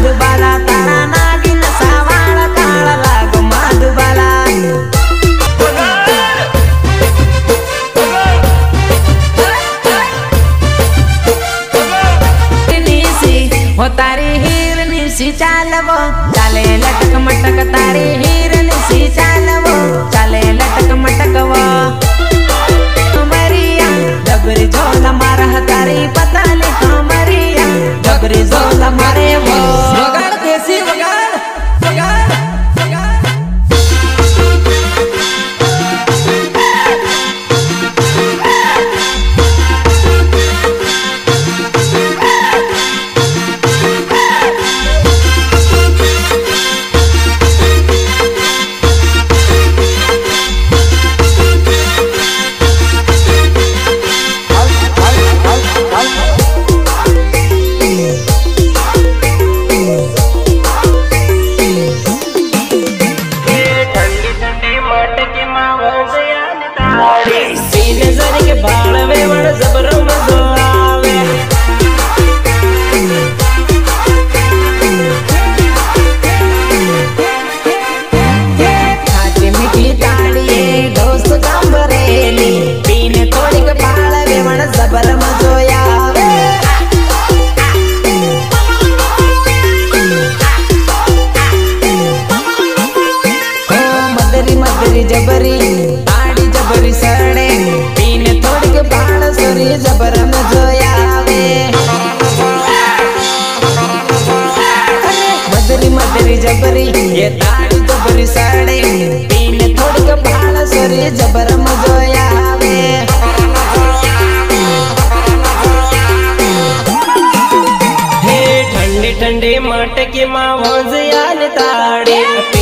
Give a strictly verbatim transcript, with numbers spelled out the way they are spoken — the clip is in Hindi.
माधुबाला तारा नागिन सावाळ काळ लागो माधुबाला हो तारी हिरनी सी चालवो चाले लटक मटक तारी हिरनी सी चालवो चाले लटक मटक वो कमरिया डबरी झोला मारा तारी पताली कमरिया डबरी झोला मारे वो वगाड़ देसी वगाड़ वगाड़ जबरी ताड़ी जबरी सड़े पीने थोड़ी के बाल सरी जबर में जोयावे मदरी मदरी जबरी ये ताड़ी जबरी सड़े पीने थोड़ी के बाल सरी जबर में जोयावे हे ठंडी ठंडी मटकी माँ भोज यान ताड़ी